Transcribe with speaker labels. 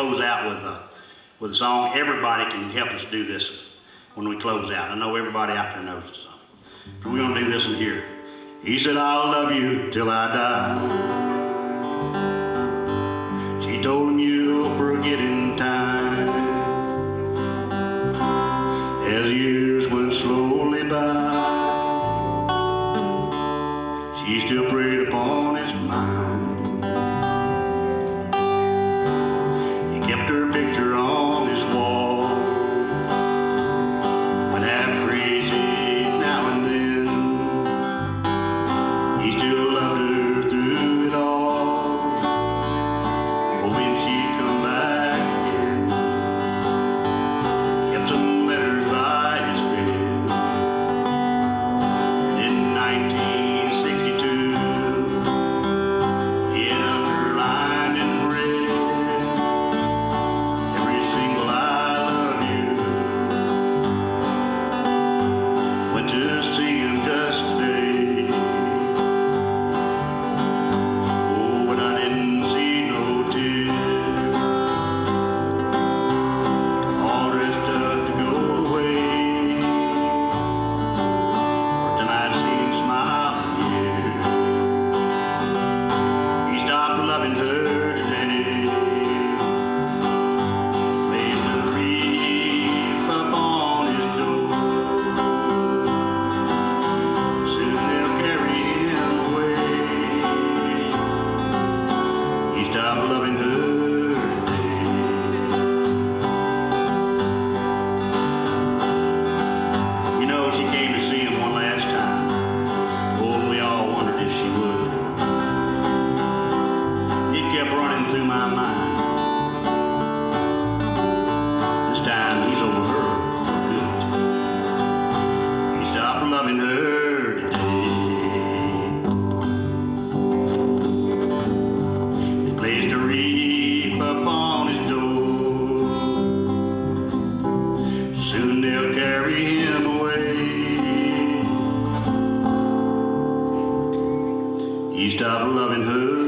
Speaker 1: close out with a song. Everybody can help us do this when we close out. I know everybody out there knows the song. So we're going to do this one here. He said, I'll love you till I die. She told him, you'll forget in time. As years went slowly by, she still preyed upon his mind. He kept her picture on his wall, went half crazy now and then. He still loved her through it all, hoping she'd come back again. Kept some letters by his bed. And in 1962, he had underlined in red every single I love you. Went to see him just today. Oh, but I didn't see no tears. All dressed up to go away. First time I'd seen him smile in years. He stopped loving her today. Placed a wreath up on his door. Soon they'll carry him away. He stopped loving her today. You know, she came to see him one last time. Oh, and we all wondered if she would. It kept running through my mind. This time he's over her for good. He stopped loving her today. They placed a wreath up on his door. Soon they'll carry him away. He stopped loving her